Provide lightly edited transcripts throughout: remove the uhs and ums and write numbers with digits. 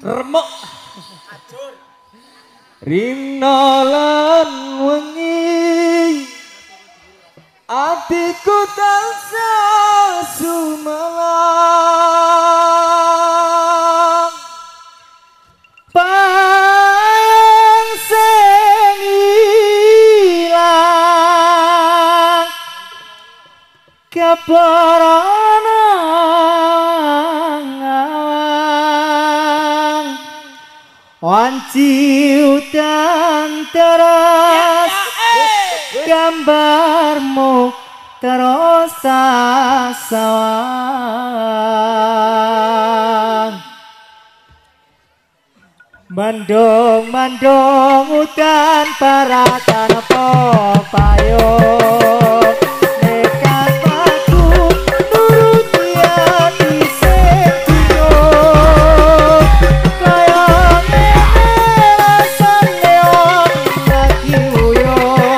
remuk rina lan wengi atiku tansah sumelang payung sing ilang keperangan wanci udan teras gambarmu terus sawang mendung udan paratan apa payung nekat aku nuruti hati setia kaya ngene rasane lagi uyo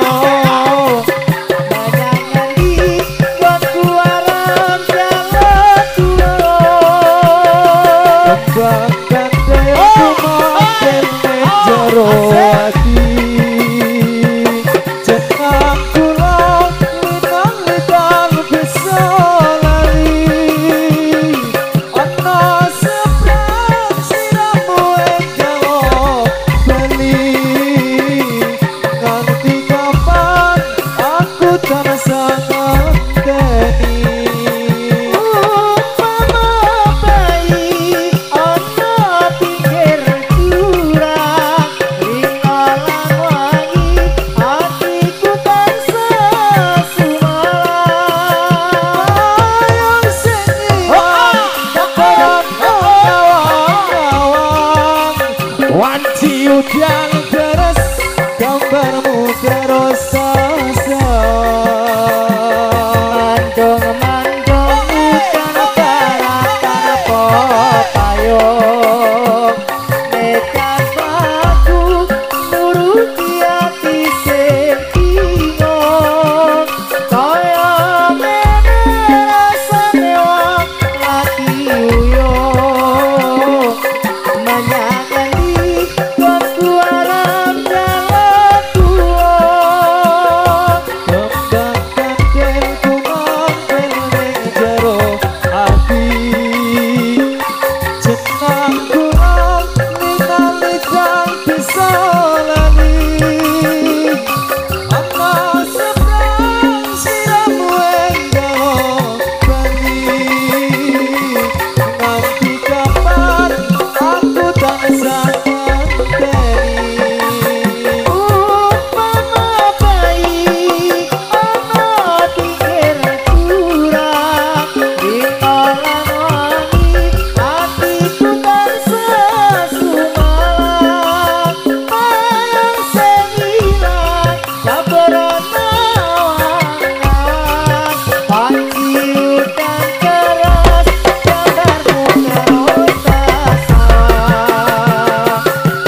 banyak buat kuaran jalan turun bahkan sayangku jero hati jenang kula minang lidang bisa lali ana sebrang siramu enggak beli nganti kapan aku terasa ngenteni wanci udan deras gambarmu terus mandong udan paratan apa payung nekat aku nuruti hati sing bingung kaya ngene rasane wong lagi uyuh menyakali waktu alam jalan tua membangkan denku mampir jero hati jenang kurang linang bisa lali apa seberang siramu enggak bali nanti kapan aku tansah ngenteni umpama bayi ana pikir kurang dinolan wangi hatiku tansah sumalang payung sing ilang keperangan wanci udan keras gambarmu terus sawang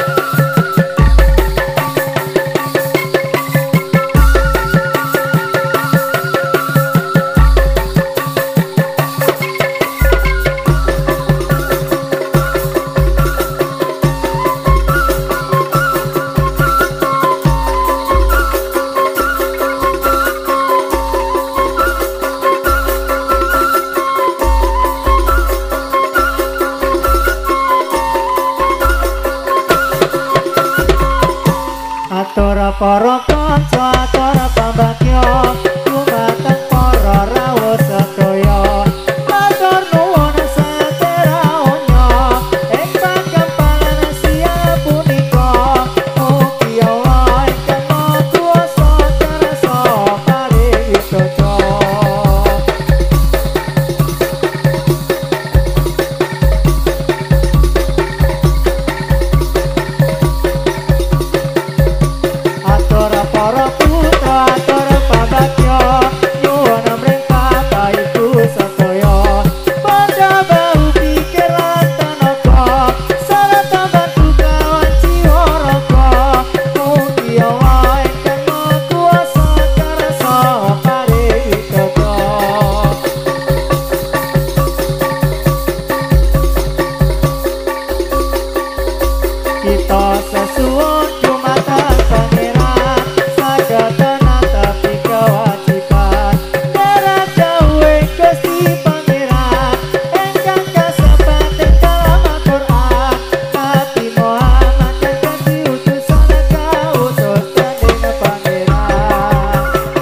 atur para kanca atur pambagya lumateng para rawuh sedaya matur nuwun sedheranya ing pagamparan siap punika mugi Allah ingkang maha kuwasa kersa paring widodo atur kita sesuwun dumateng pangeran saged netepi kewajiban derek dawuh Gusti pangeran ingkang kasebat ing dalam Al-Qur'an Nabi Muhammad kang dadi utusan kautus dening pangeran.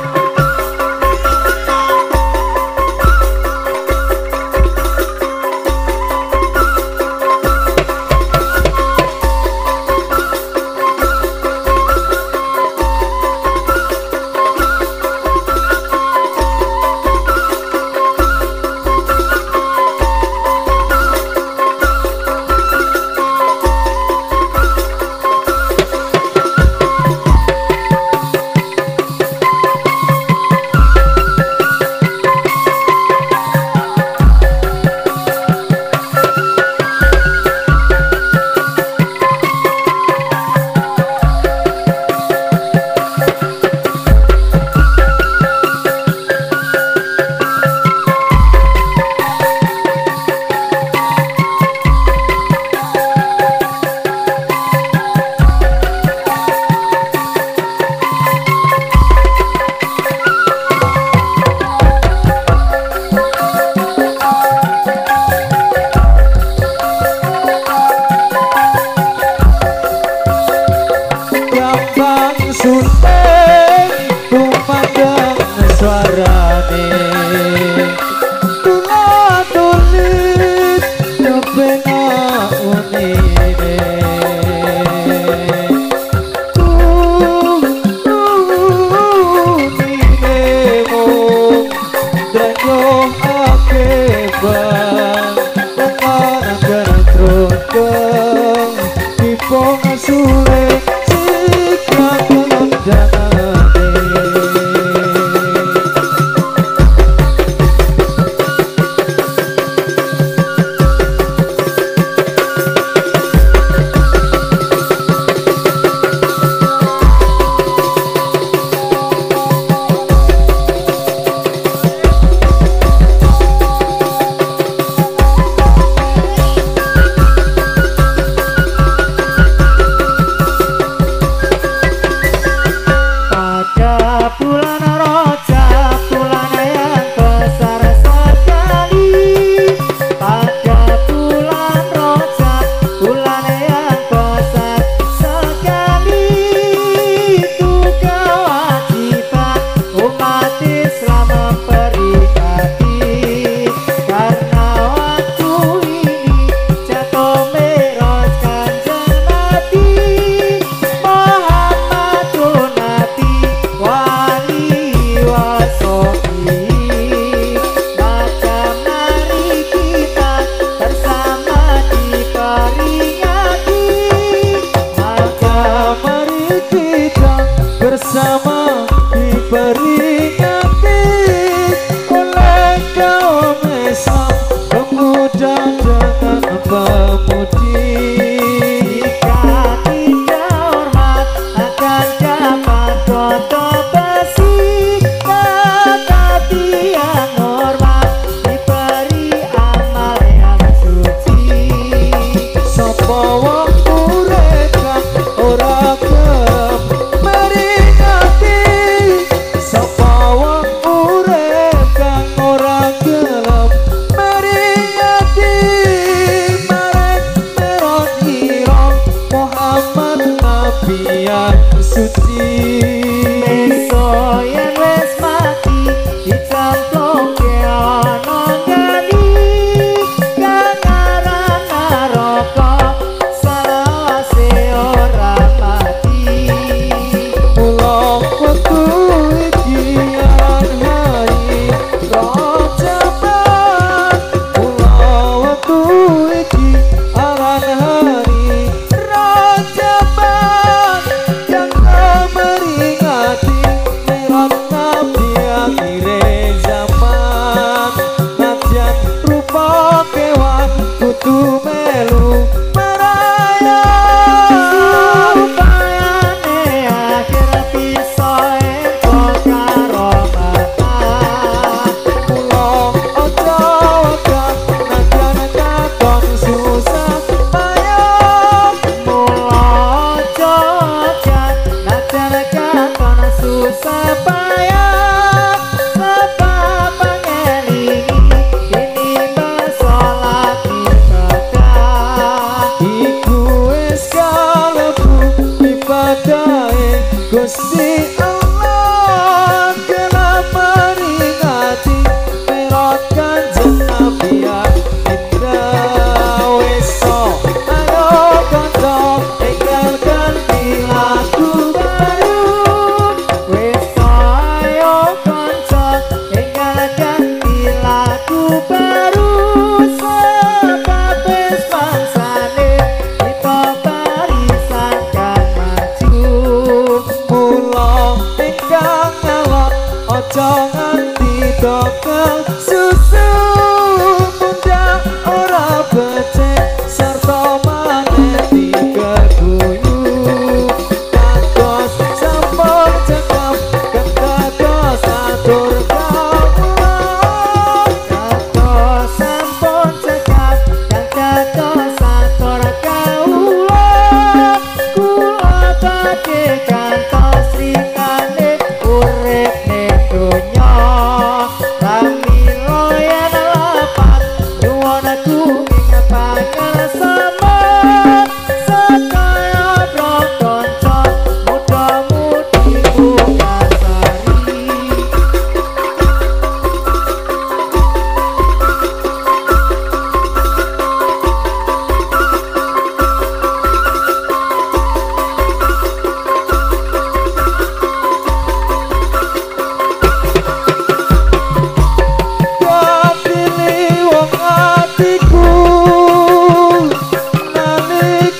Sunting kumandang suarane tula tulis nyepena unine mung danyo akebang tekan gertrong dipong sule bersama diperingati oleh kaum Islam pemuda dengan pemudi. Jika tidak hormat akan dapat foto besi, tetapi yang hormat diberi amal yang suci. Sapa wong urip kang ora gelem meringati, sapa wong urip kang ora gelem meringati, marang meronira Muhammad Nabi yang suci. Meso yen wis mati dicamplungke ana ngani kang aran neraka salawase ora mati. Mula wektu iki aran hari Rajaban, mula wektu iki aran hari Rajaban.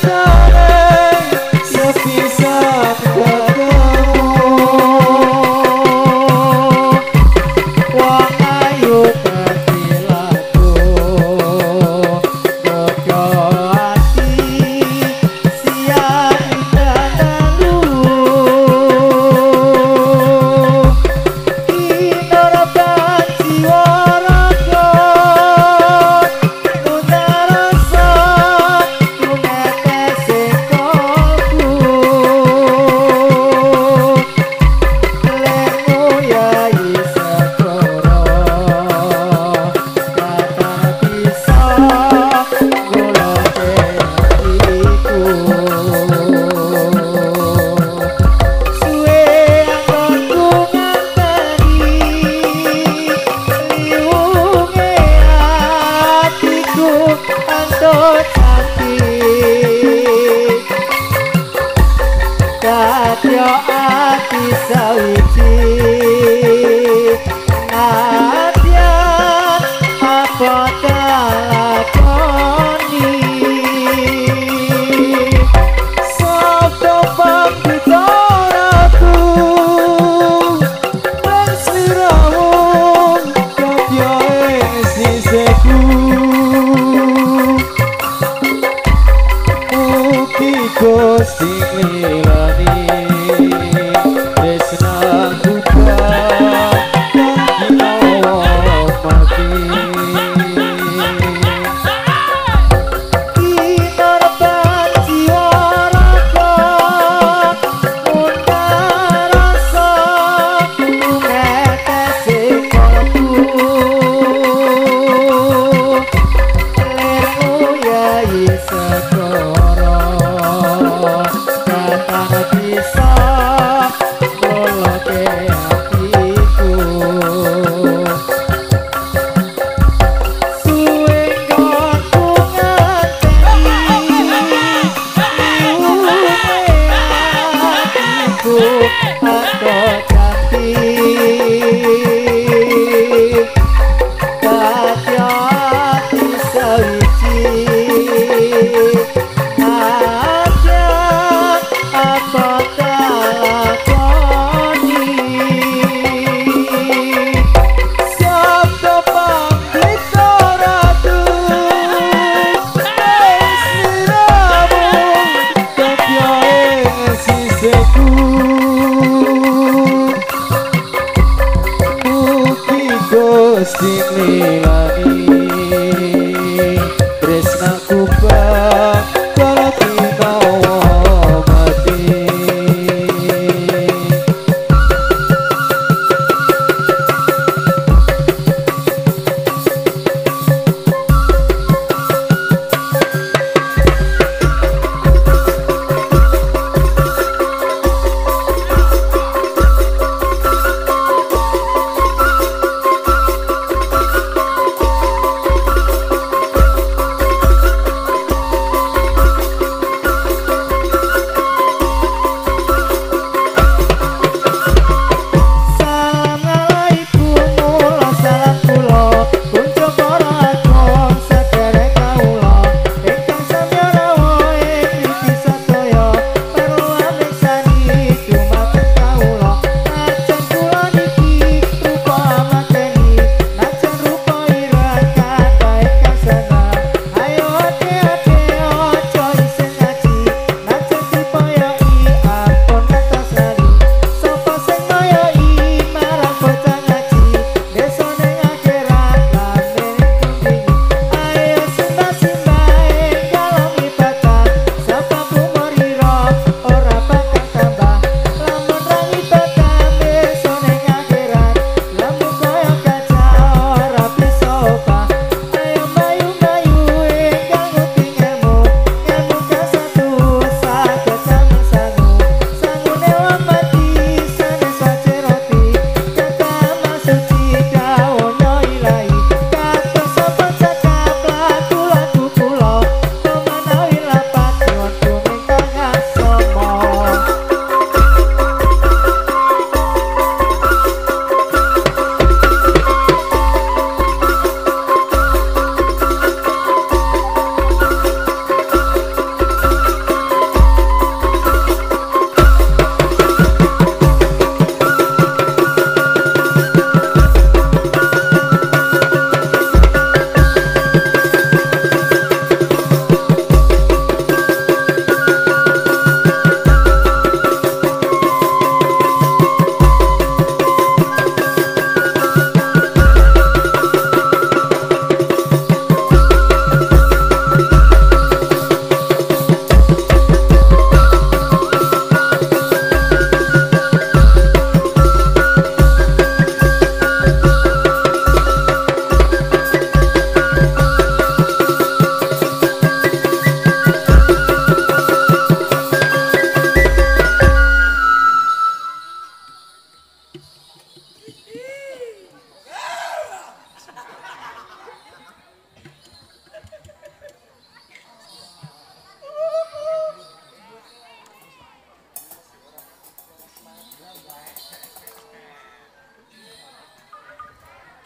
Kadya ati sawiji nadyan apa dalakoni sabda pambitaraku lan sliramu kadya ing siseku mugi Gusti nglilani tresna buka Kata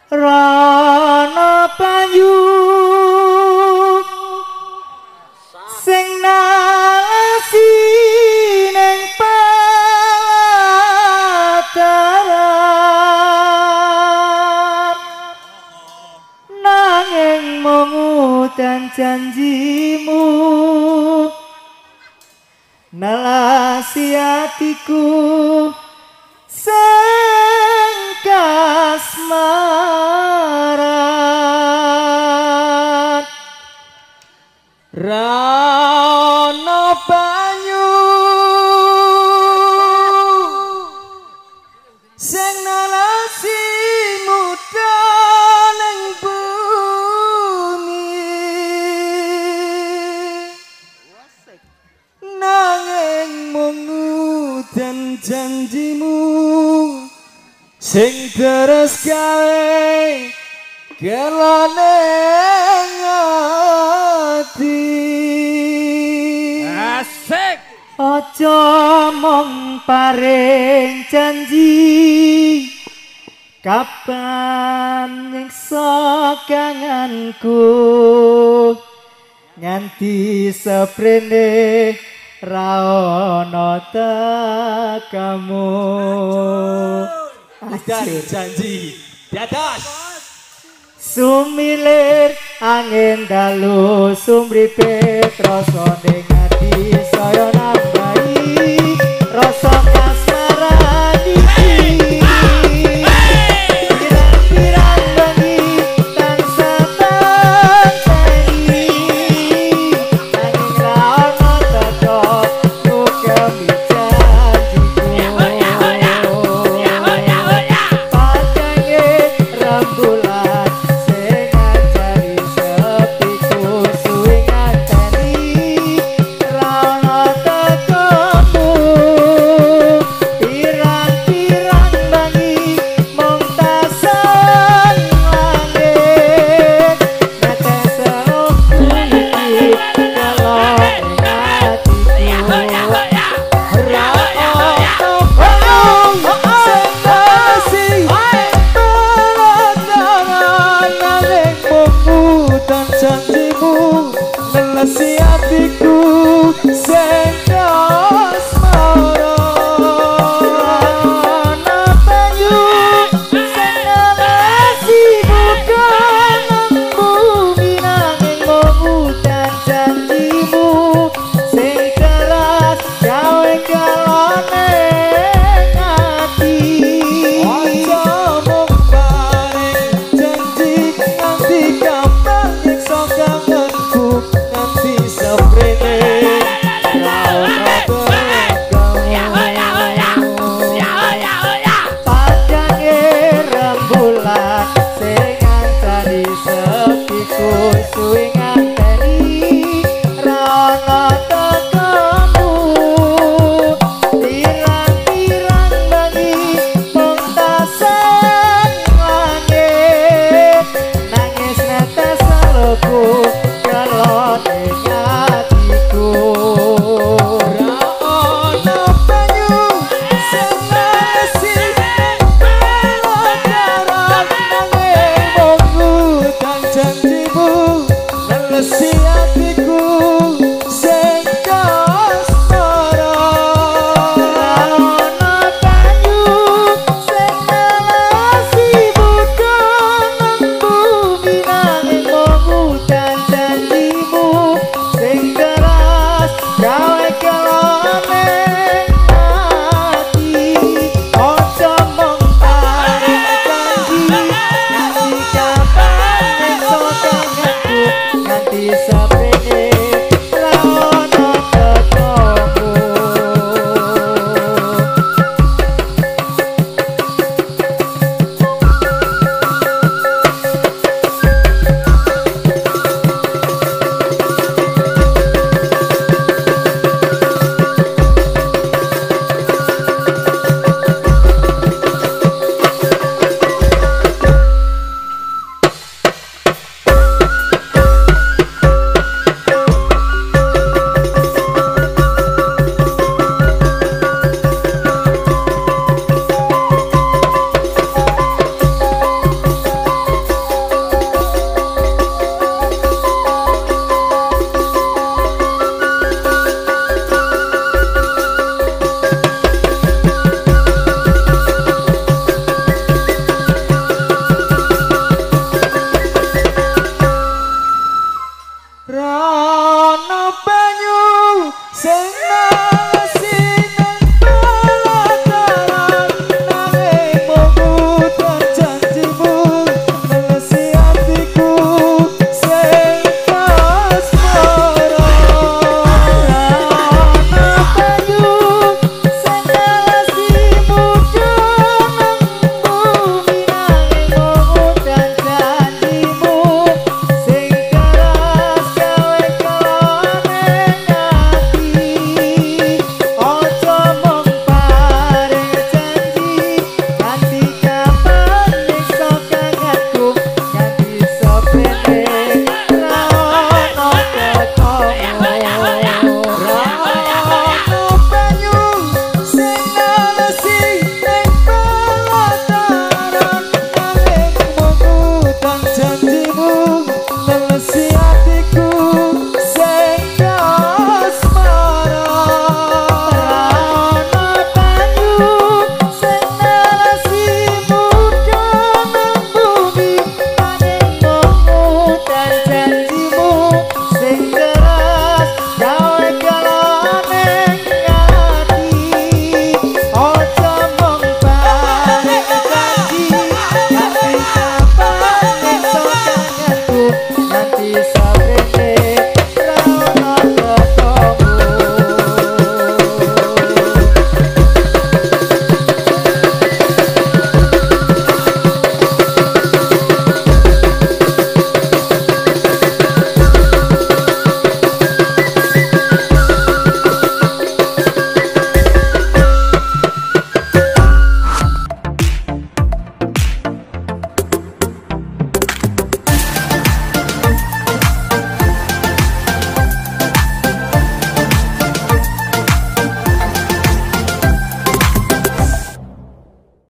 Rana payu sing nasi ning pelataran nanging mung udan janjimu nalasi hatiku sing kasmaran rana banyu sing nalasi muda ning bumi nanging mung udan janjimu sing terus gawe kelane ngati Asik. aja mung paring janji kapan nyiksa kanganku nganti seprene ra ono tekamu Janji dados sumilir angin dalu sumripe rasa dengar